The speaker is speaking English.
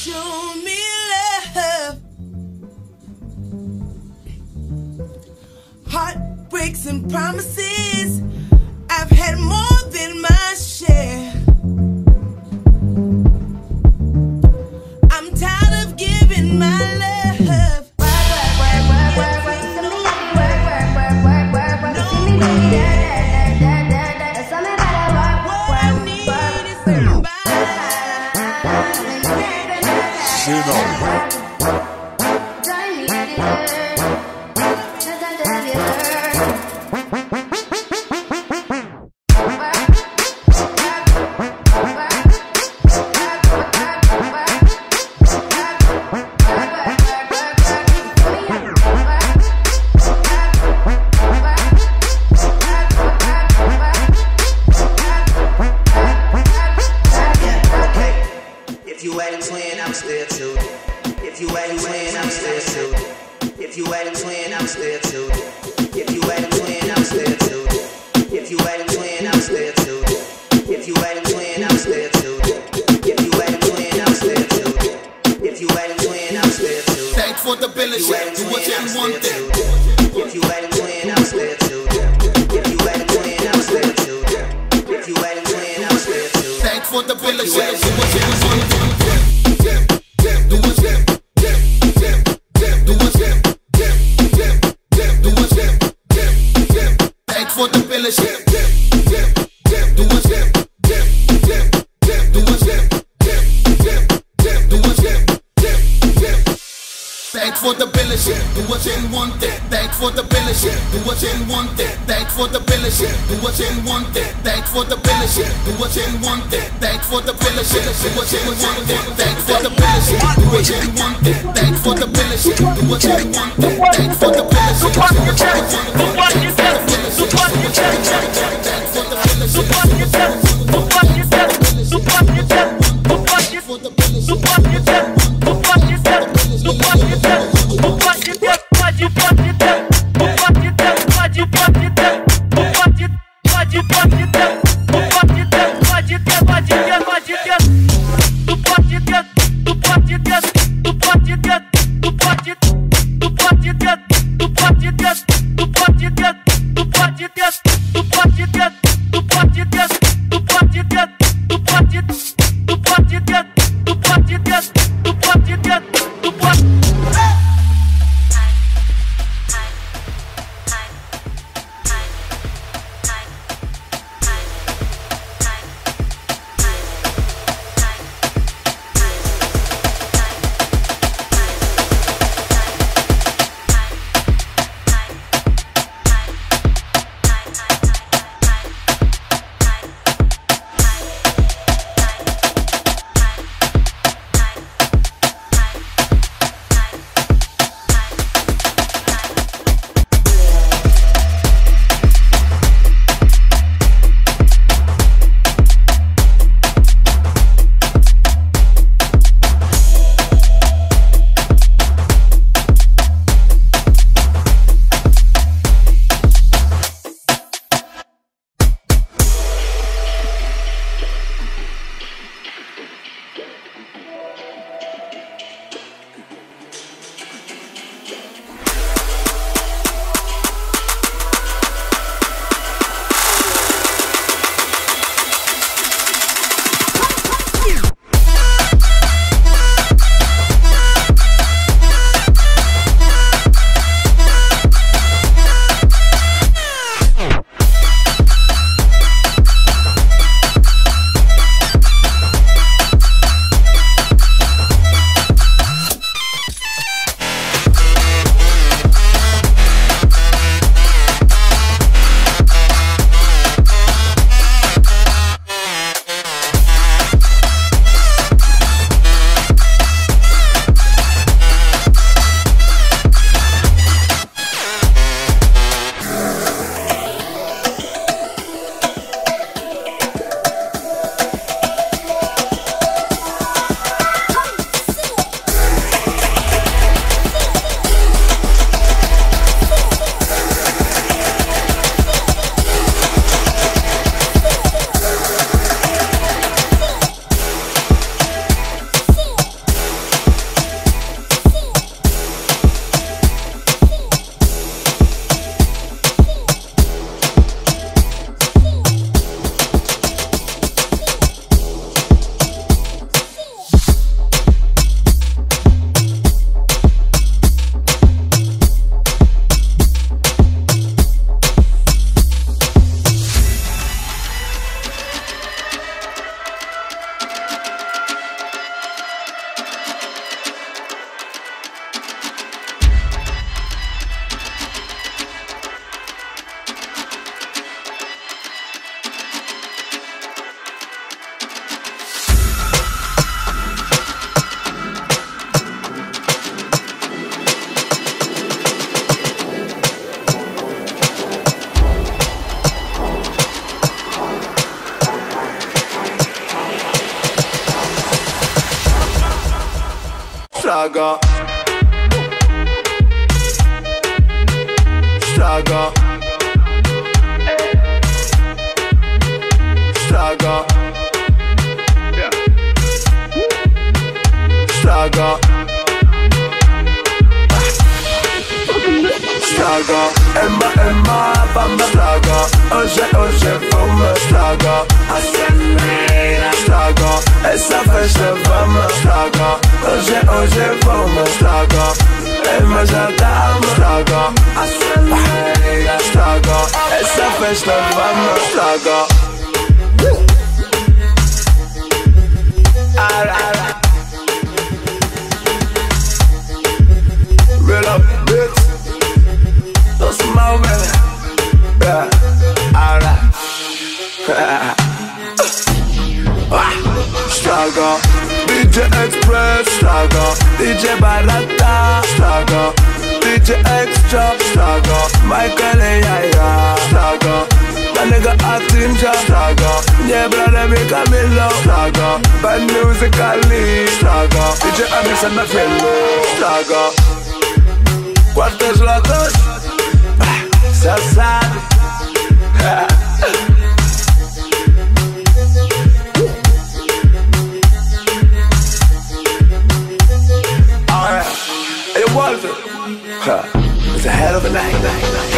show me love. Heartbreaks and promises, I've had more than my share. I'm tired of giving my love. Straga. Straga. Straga. Straga. Straga. Emma, vamos straga. Hoje vamos straga. Acelera. Straga. Essa festa vamos straga. Hoje vamos straga. Emma já tá straga. Acelera. Straga. Essa festa vamos straga. Real up, bitch. Those small man. Yeah. Alright. Straga. DJ Express. Straga. DJ Barata. Straga. DJ Extra. Straga. Michael Yaya. Straga. My nigga Atinja. Straga. Yeah, brother, me Camilo. Straga. Bad musically. Straga. DJ Anderson, my friend. Straga. Quartas latas. Já sabe. Alright. Hey, Walter. It's a hell of a night.